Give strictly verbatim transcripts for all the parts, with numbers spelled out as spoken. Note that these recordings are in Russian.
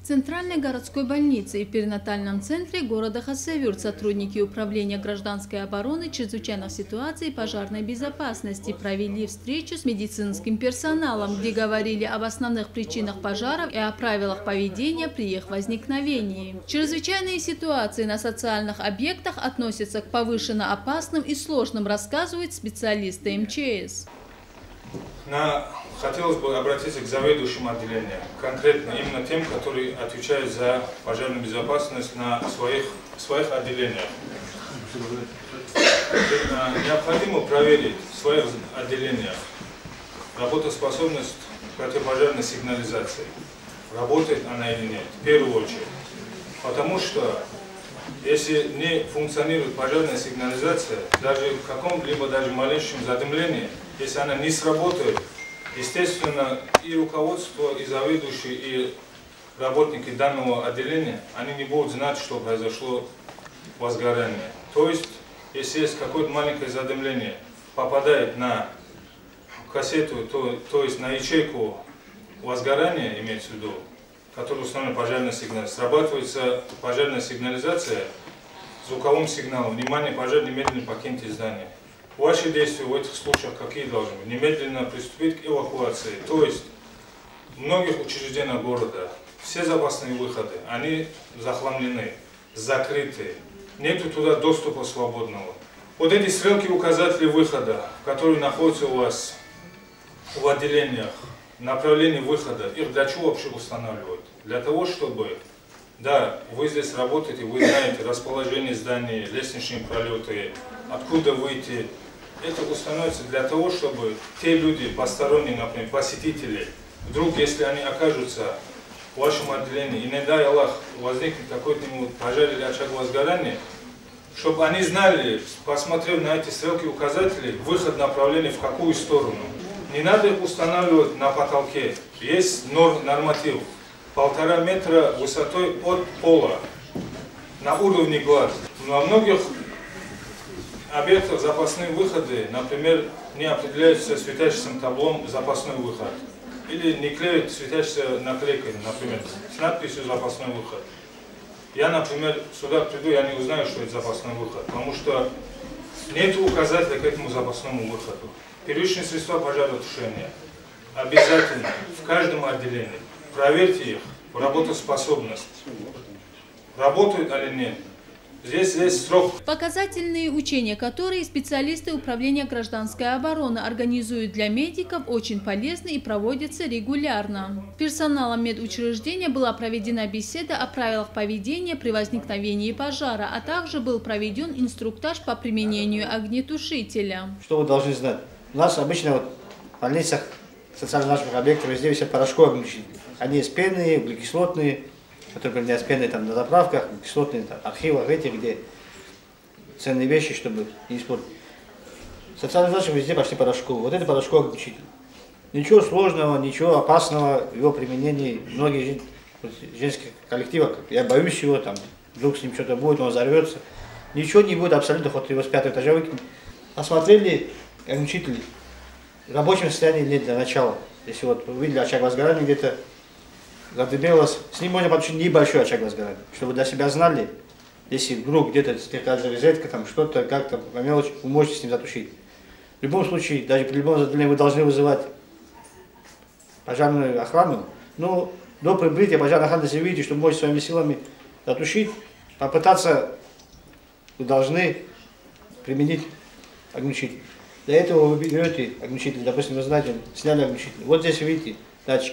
В Центральной городской больнице и перинатальном центре города Хасавюрт сотрудники Управления гражданской обороны, чрезвычайных ситуаций и пожарной безопасности провели встречу с медицинским персоналом, где говорили об основных причинах пожаров и о правилах поведения при их возникновении. Чрезвычайные ситуации на социальных объектах относятся к повышенно опасным и сложным, рассказывают специалисты эм че эс. На... Хотелось бы обратиться к заведующим отделениям, конкретно именно тем, которые отвечают за пожарную безопасность на своих, своих отделениях. Необходимо проверить в своих отделениях работоспособность противопожарной сигнализации. Работает она или нет, в первую очередь. Потому что если не функционирует пожарная сигнализация, даже в каком-либо даже малейшем задымлении, если она не сработает, естественно, и руководство, и заведующие, и работники данного отделения, они не будут знать, что произошло возгорание. То есть, если есть какое-то маленькое задымление, попадает на кассету, то, то есть на ячейку возгорания, имеется в виду, которая установлена пожарная сигнализация, срабатывается пожарная сигнализация звуковым сигналом. Внимание, пожар, немедленно покиньте здание. Ваши действия в этих случаях какие должны быть? Немедленно приступить к эвакуации. То есть в многих учреждениях города все запасные выходы, они захламлены, закрыты. Нету туда доступа свободного. Вот эти стрелки указатели выхода, которые находятся у вас в отделениях, направление выхода, их для чего вообще устанавливают? Для того, чтобы, да, вы здесь работаете, вы знаете расположение зданий, лестничные пролеты, откуда выйти. Это установится для того, чтобы те люди, посторонние, например, посетители, вдруг, если они окажутся в вашем отделении, и не дай Аллах, возникнет какой-то пожар или очаг возгорания, чтобы они знали, посмотрев на эти стрелки указатели, выход направления в какую сторону. Не надо их устанавливать на потолке. Есть норм, норматив. Полтора метра высотой от пола на уровне глаз. На многих объектах запасные выходы, например, не определяются светящимся таблом запасной выход. Или не клеят светящейся наклейкой, например, с надписью запасной выход. Я, например, сюда приду, я не узнаю, что это запасной выход, потому что нет указателя к этому запасному выходу. Первичные средства пожаротушения обязательно в каждом отделении. Проверьте их, работоспособность. Работают или нет. Здесь есть срок. Показательные учения, которые специалисты Управления гражданской обороны организуют для медиков, очень полезны и проводятся регулярно. Персоналом медучреждения была проведена беседа о правилах поведения при возникновении пожара, а также был проведен инструктаж по применению огнетушителя. Что вы должны знать? У нас обычно вот в больницах, социально-наших объектах, везде висят порошковые огнетушители. Они есть пенные, углекислотные, которые применяются пеной там, на заправках, кислотные там, архивах, эти, где ценные вещи, чтобы не испортить. Социальные задачи везде почти порошковые. Вот это порошковый огнетушитель. Ничего сложного, ничего опасного в его применении. Многие женских коллективов, я боюсь его, там, вдруг с ним что-то будет, он взорвется. Ничего не будет абсолютно, хоть его с пятого этажа выкинуть. Осмотрели огнетушитель в рабочем состоянии или нет для начала. Если вот увидели очаг возгорания где-то, задымелось, с ним можно потушить небольшой очаг возгорания, чтобы для себя знали, если вдруг где-то слегка зарезетка, там что-то, как-то по мелочи, вы можете с ним затушить. В любом случае, даже при любом задымлении вы должны вызывать пожарную охрану, но до прибытия пожарной охраны, если видите, что вы можете своими силами затушить, попытаться вы должны применить огнетушитель. Для этого вы берете огнетушитель, допустим, вы знаете, сняли огнетушитель. Вот здесь видите датчик.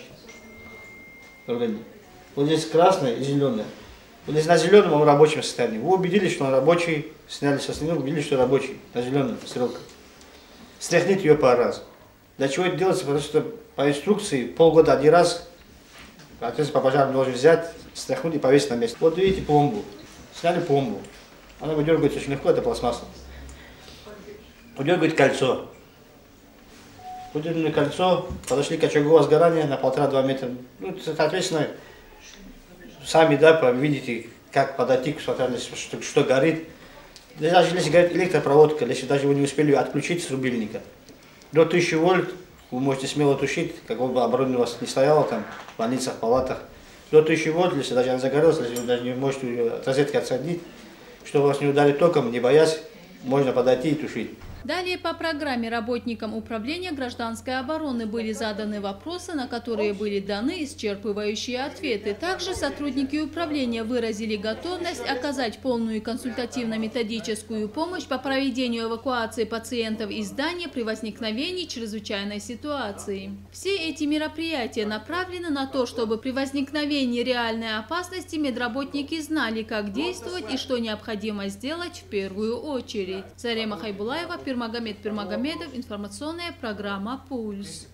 Вот здесь красное и зеленое. Вот здесь на зеленом он в рабочем состоянии. Вы убедились, что он рабочий, сняли со стены, убедились, что рабочий, на зеленом стрелка. Стряхните ее пару раз. Для чего это делается? Потому что по инструкции полгода один раз, соответственно, по пожару должен взять, стряхнуть и повесить на место. Вот видите пломбу. Сняли пломбу. Она выдергивается очень легко, это пластмасса. Выдергивает кольцо. Выдернули кольцо, подошли к очагу возгорания на полтора-два метра. Ну, соответственно, сами, да, видите, как подойти, что, что горит. Даже если горит электропроводка, если даже вы не успели отключить с рубильника, до тысячи вольт вы можете смело тушить, как бы оборудование у вас не стояло там, в больницах, палатах. кто-то еще вот, если даже она загорелась, если вы даже не можете ее от розетки отсадить, чтобы вас не ударить током, не боясь, можно подойти и тушить. Далее по программе работникам Управления гражданской обороны были заданы вопросы, на которые были даны исчерпывающие ответы. Также сотрудники управления выразили готовность оказать полную консультативно-методическую помощь по проведению эвакуации пациентов из здания при возникновении чрезвычайной ситуации. Все эти мероприятия направлены на то, чтобы при возникновении реальной опасности медработники знали, как действовать и что необходимо сделать в первую очередь. Зарема Хайбулаева, Пирмагомед Пирмагомедов, информационная программа «Пульс».